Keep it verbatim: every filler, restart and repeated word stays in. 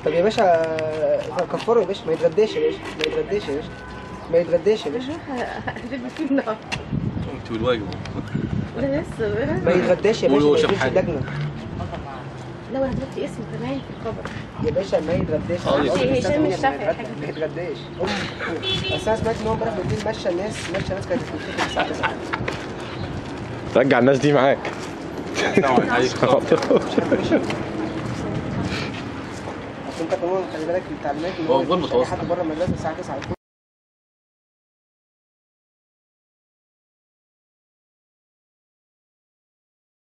طب يا باشا كفره يا باشا، ما يتغداش يا باشا، ما يتغداش يا باشا، ما يتغداش يا باشا. هتلبس فيه النهار. انت والواجب. لا لسه. ما يتغداش يا باشا، ما ينزلش اللجنه. لا وانا هتحطي اسمه كمان في الخبر. يا باشا ما يتغداش. هشام الشافعي. ما يتغداش. بس انا سمعت ان هو امبارح بالليل مشى الناس، مشى ناس كانت بتتفق الساعه تسعة. رجع الناس دي معاك. السلام عليكم. انت كمان خلي بالك التعليمات ان هو هو غير متوسط. حد بره المدرسه الساعه تسعة.